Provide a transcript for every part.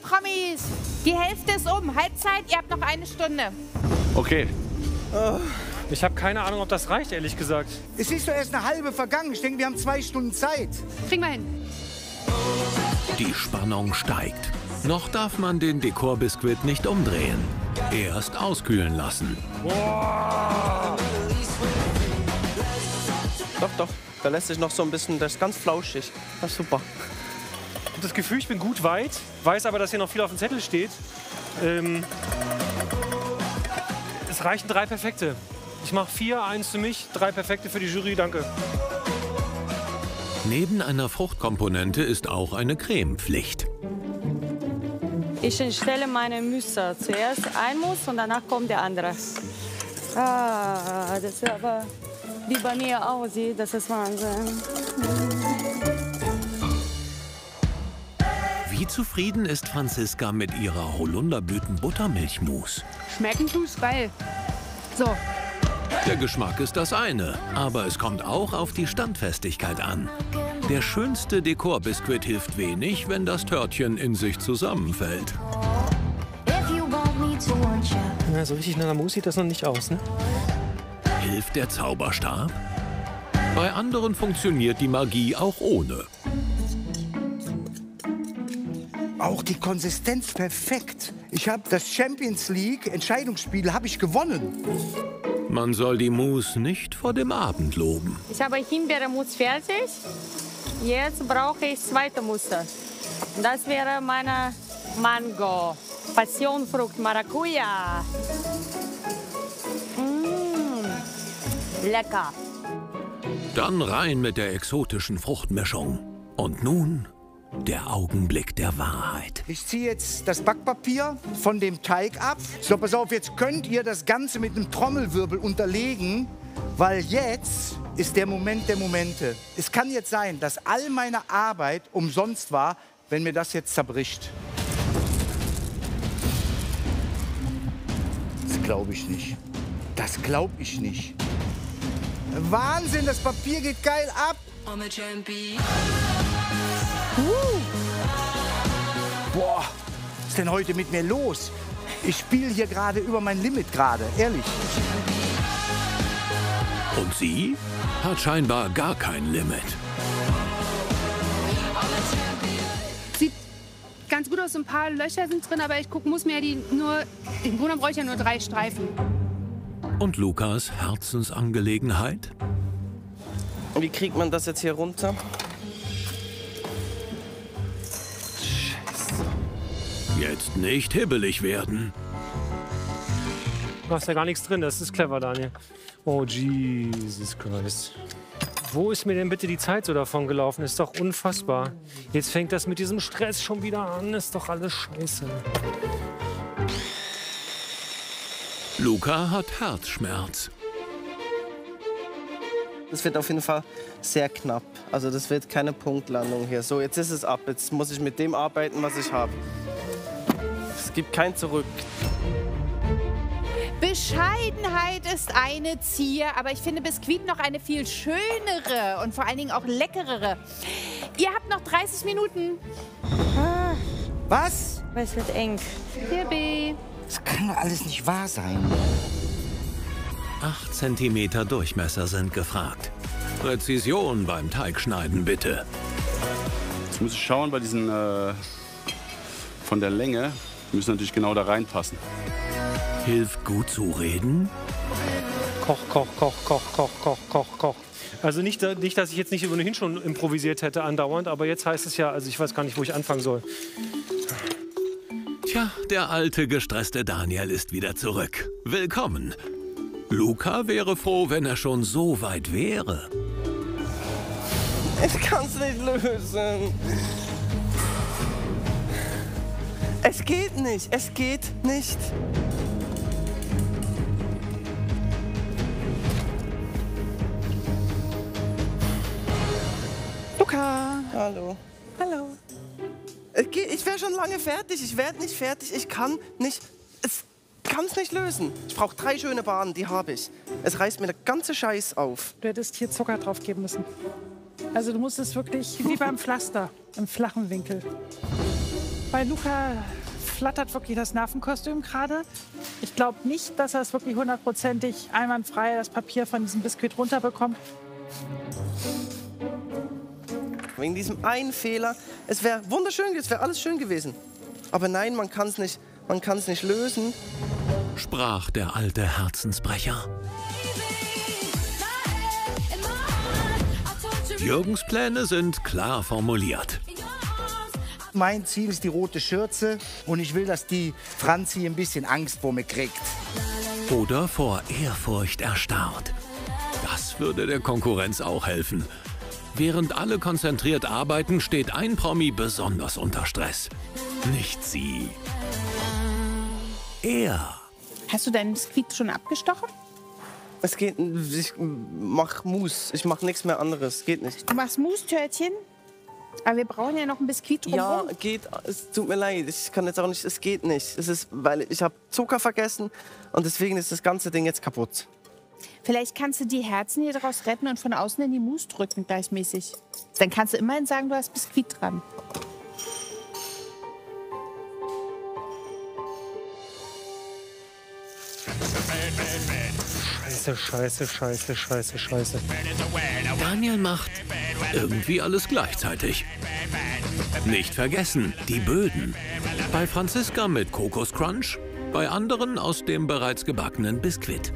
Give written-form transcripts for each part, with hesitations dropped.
Promis. Die Hälfte ist um. Halbzeit, ihr habt noch eine Stunde. Okay. Ich habe keine Ahnung, ob das reicht, ehrlich gesagt. Es ist doch erst eine halbe vergangen. Ich denke, wir haben 2 Stunden Zeit. Kriegen wir hin. Die Spannung steigt. Noch darf man den Dekorbiskuit nicht umdrehen. Erst auskühlen lassen. Boah. Doch. Da lässt sich noch so ein bisschen, das ist ganz flauschig. Das ist super. Ich habe das Gefühl, ich bin gut weit. Weiß aber, dass hier noch viel auf dem Zettel steht. Es reichen 3 Perfekte. Ich mache 4, 1 für mich, 3 Perfekte für die Jury, danke. Neben einer Fruchtkomponente ist auch eine Cremepflicht. Ich entstelle meine Müsse. Zuerst ein Muss und danach kommt der andere. Ah, das ist aber, wie bei mir aussieht, das ist Wahnsinn. Wie zufrieden ist Franziska mit ihrer Holunderblüten-Buttermilchmousse? Schmecken tut's geil. So. Der Geschmack ist das eine, aber es kommt auch auf die Standfestigkeit an. Der schönste Dekorbiskuit hilft wenig, wenn das Törtchen in sich zusammenfällt. Ja, so richtig nach einer Mousse sieht das noch nicht aus, ne? Hilft der Zauberstab? Bei anderen funktioniert die Magie auch ohne. Auch die Konsistenz perfekt. Ich habe das Champions League Entscheidungsspiel habe ich gewonnen. Man soll die Mousse nicht vor dem Abend loben. Ich habe Himbeermousse fertig. Jetzt brauche ich zweite Mousse. Das wäre meine Mango. Passionfrucht Maracuja. Lecker. Dann rein mit der exotischen Fruchtmischung. Und nun der Augenblick der Wahrheit. Ich ziehe jetzt das Backpapier von dem Teig ab. So, pass auf, jetzt könnt ihr das Ganze mit einem Trommelwirbel unterlegen, weil jetzt ist der Moment der Momente. Es kann jetzt sein, dass all meine Arbeit umsonst war, wenn mir das jetzt zerbricht. Das glaube ich nicht. Das glaube ich nicht. Wahnsinn, das Papier geht geil ab. Boah, was ist denn heute mit mir los? Ich spiele hier gerade über mein Limit gerade, ehrlich. Und sie hat scheinbar gar kein Limit. Sieht ganz gut aus, ein paar Löcher sind drin, aber muss mir die nur, im Grunde brauche ich ja nur 3 Streifen. Und Lukas Herzensangelegenheit? Wie kriegt man das jetzt hier runter? Jetzt nicht hibbelig werden. Du hast ja gar nichts drin, das ist clever, Daniel. Oh, Jesus Christ. Wo ist mir denn bitte die Zeit so davon gelaufen? Ist doch unfassbar. Jetzt fängt das mit diesem Stress schon wieder an. Ist doch alles scheiße. Luca hat Herzschmerz. Das wird auf jeden Fall sehr knapp. Also das wird keine Punktlandung hier. So, jetzt ist es ab. Jetzt muss ich mit dem arbeiten, was ich habe. Es gibt kein Zurück. Bescheidenheit ist eine Zier, aber ich finde Biskuit noch eine viel schönere und vor allen Dingen auch leckerere. Ihr habt noch 30 Minuten. Was? Es wird eng. Hier, B. Das kann doch alles nicht wahr sein. 8 Zentimeter Durchmesser sind gefragt. Präzision beim Teigschneiden, bitte. Jetzt muss ich schauen, bei diesen von der Länge müssen natürlich genau da reinpassen. Hilft gut zu reden? Koch. Also nicht, dass ich jetzt nicht ohnehin schon improvisiert hätte andauernd, aber jetzt heißt es ja, also ich weiß gar nicht, wo ich anfangen soll. Tja, der alte, gestresste Daniel ist wieder zurück. Willkommen. Luca wäre froh, wenn er schon so weit wäre. Ich kann es nicht lösen. Es geht nicht. Es geht nicht. Luca. Hallo. Hallo. Ich wäre schon lange fertig. Ich werde nicht fertig. Ich kann nicht. Es kann es nicht lösen. Ich brauche 3 schöne Bahnen, die habe ich. Es reißt mir der ganze Scheiß auf. Du hättest hier Zucker drauf geben müssen. Also du musst es wirklich wie beim Pflaster, im flachen Winkel. Bei Luca flattert wirklich das Nervenkostüm gerade. Ich glaube nicht, dass er es wirklich hundertprozentig einwandfrei das Papier von diesem Biskuit runterbekommt. Wegen diesem einen Fehler. Es wäre wunderschön, es wäre alles schön gewesen. Aber nein, man kann es nicht lösen. Sprach der alte Herzensbrecher. Jürgens Pläne sind klar formuliert. Mein Ziel ist die rote Schürze und ich will, dass die Franzi ein bisschen Angst vor mir kriegt. Oder vor Ehrfurcht erstarrt. Das würde der Konkurrenz auch helfen. Während alle konzentriert arbeiten, steht ein Promi besonders unter Stress. Nicht sie. Er. Hast du deinen Biskuit schon abgestochen? Es geht, ich mach Mousse, ich mach nichts mehr anderes, geht nicht. Du machst Mousse-Törtchen? Aber wir brauchen ja noch ein Biskuit drumherum. Ja, geht, es tut mir leid, ich kann jetzt auch nicht, es geht nicht. Es ist, weil ich habe Zucker vergessen und deswegen ist das ganze Ding jetzt kaputt. Vielleicht kannst du die Herzen hier daraus retten und von außen in die Mousse drücken gleichmäßig. Dann kannst du immerhin sagen, du hast Biskuit dran. Scheiße. Daniel macht irgendwie alles gleichzeitig. Nicht vergessen, die Böden. Bei Franziska mit Kokoscrunch, bei anderen aus dem bereits gebackenen Biskuit.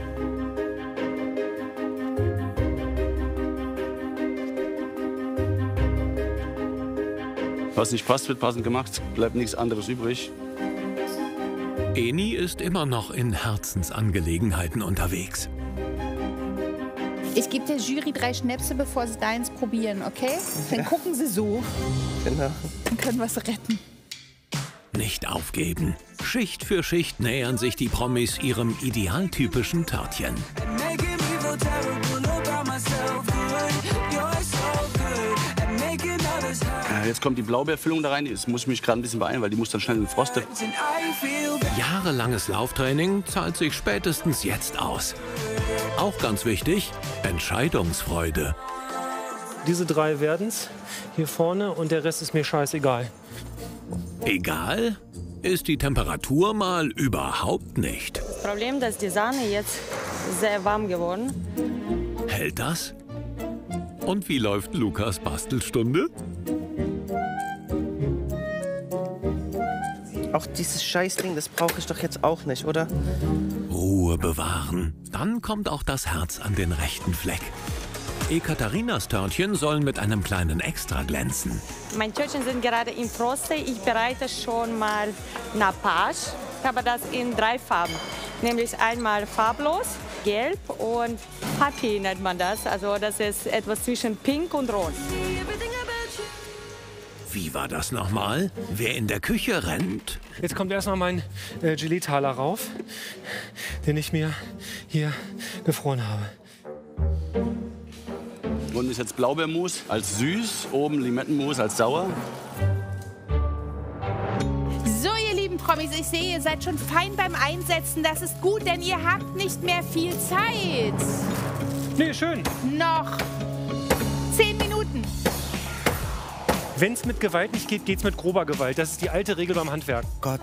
Was nicht passt, wird passend gemacht. Bleibt nichts anderes übrig. Eni ist immer noch in Herzensangelegenheiten unterwegs. Ich gebe der Jury 3 Schnäpse, bevor sie deins probieren, okay? Dann gucken sie so. Genau. Dann können wir es retten. Nicht aufgeben. Schicht für Schicht nähern sich die Promis ihrem idealtypischen Törtchen. Jetzt kommt die Blaubeerfüllung da rein. Jetzt muss ich mich gerade ein bisschen beeilen, weil die muss dann schnell in den Frost. Jahrelanges Lauftraining zahlt sich spätestens jetzt aus. Auch ganz wichtig, Entscheidungsfreude. Diese 3 werden's hier vorne und der Rest ist mir scheißegal. Egal, ist die Temperatur mal überhaupt nicht. Das Problem, dass die Sahne jetzt sehr warm geworden. Hält das? Und wie läuft Lukas Bastelstunde? Auch dieses Scheißding, das brauche ich doch jetzt auch nicht, oder? Ruhe bewahren. Dann kommt auch das Herz an den rechten Fleck. Ekaterinas Törtchen sollen mit einem kleinen Extra glänzen. Meine Törtchen sind gerade im Froste. Ich bereite schon mal Nappage. Ich habe das in 3 Farben. Nämlich einmal farblos, gelb und Happy nennt man das. Also das ist etwas zwischen Pink und Rot. Wie war das nochmal? Wer in der Küche rennt? Jetzt kommt erstmal mein Gelee-Taler rauf, den ich mir hier gefroren habe. Unten ist jetzt Blaubeermus als süß, oben Limettenmus als sauer. So, ihr lieben Promis, ich sehe, ihr seid schon fein beim Einsetzen. Das ist gut, denn ihr habt nicht mehr viel Zeit. Nee, schön. Noch 10 Minuten. Wenn es mit Gewalt nicht geht, geht's mit grober Gewalt. Das ist die alte Regel beim Handwerk. Gott.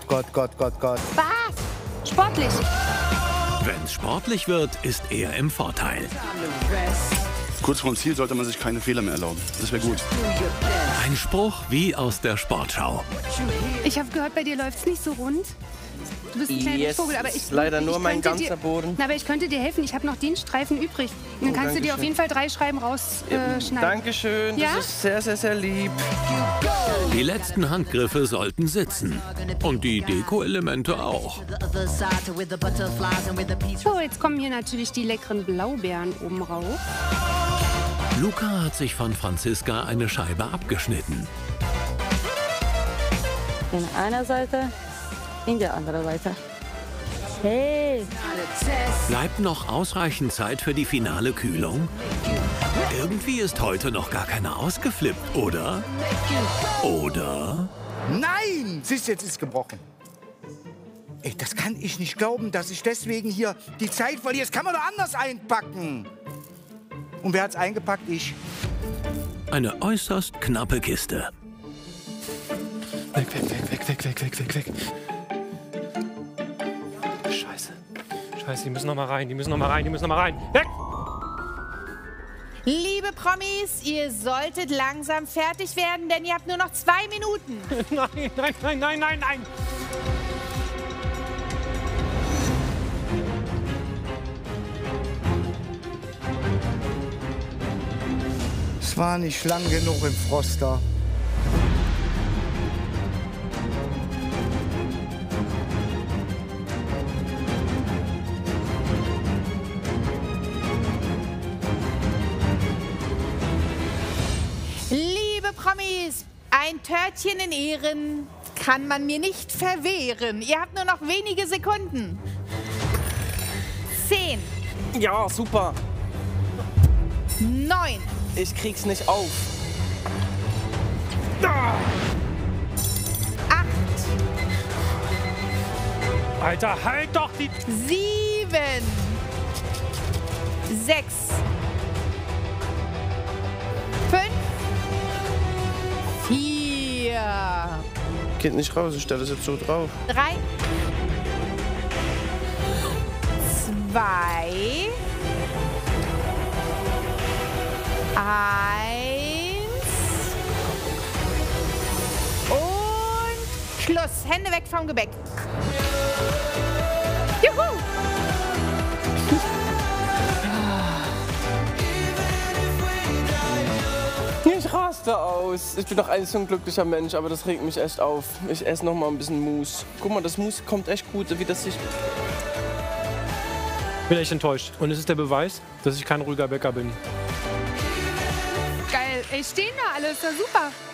Was? Sportlich. Wenn's sportlich wird, ist er im Vorteil. Kurz vorm Ziel sollte man sich keine Fehler mehr erlauben. Das wäre gut. Ein Spruch wie aus der Sportschau. Ich habe gehört, bei dir läuft's nicht so rund. Du bist ein kleiner Vogel, aber ich leider nur mein könnte ganzer Boden. Na, aber ich könnte dir helfen. Ich habe noch den Streifen übrig. Und dann kannst du dir auf jeden Fall 3 Schreiben rausschneiden. Dankeschön, Ja? das ist sehr, sehr, sehr lieb. Die letzten Handgriffe sollten sitzen. Und die Deko-Elemente auch. So, jetzt kommen hier natürlich die leckeren Blaubeeren oben rauf. Luca hat sich von Franziska eine Scheibe abgeschnitten. In einer Seite, in der anderen Seite. Hey! Bleibt noch ausreichend Zeit für die finale Kühlung? Irgendwie ist heute noch gar keiner ausgeflippt, oder? Oder? Nein! Siehst du, jetzt ist es gebrochen. Ey, das kann ich nicht glauben, dass ich deswegen hier die Zeit verliere. Das kann man doch anders einpacken. Und wer hat's eingepackt? Ich. Eine äußerst knappe Kiste. Weg. weg. Scheiße, die müssen noch mal rein. Weg! Liebe Promis, ihr solltet langsam fertig werden, denn ihr habt nur noch 2 Minuten. Nein. Es war nicht lang genug im Froster. Liebe Promis, ein Törtchen in Ehren kann man mir nicht verwehren. Ihr habt nur noch wenige Sekunden. 10, Ja, super. 9, Ich krieg's nicht auf. 8, Alter, halt doch die... 7, 6, 5, 4, Geht nicht raus, ich stelle es jetzt so drauf. 3, 2, 1 und Schluss. Hände weg vom Gebäck. Juhu! Ich raste aus. Ich bin doch eigentlich so ein glücklicher Mensch, aber das regt mich echt auf. Ich esse noch mal ein bisschen Mousse. Guck mal, das Mousse kommt echt gut, wie das sich... Ich bin echt enttäuscht. Und es ist der Beweis, dass ich kein ruhiger Bäcker bin. Geil. Ey, stehen da alle. Ist ja super.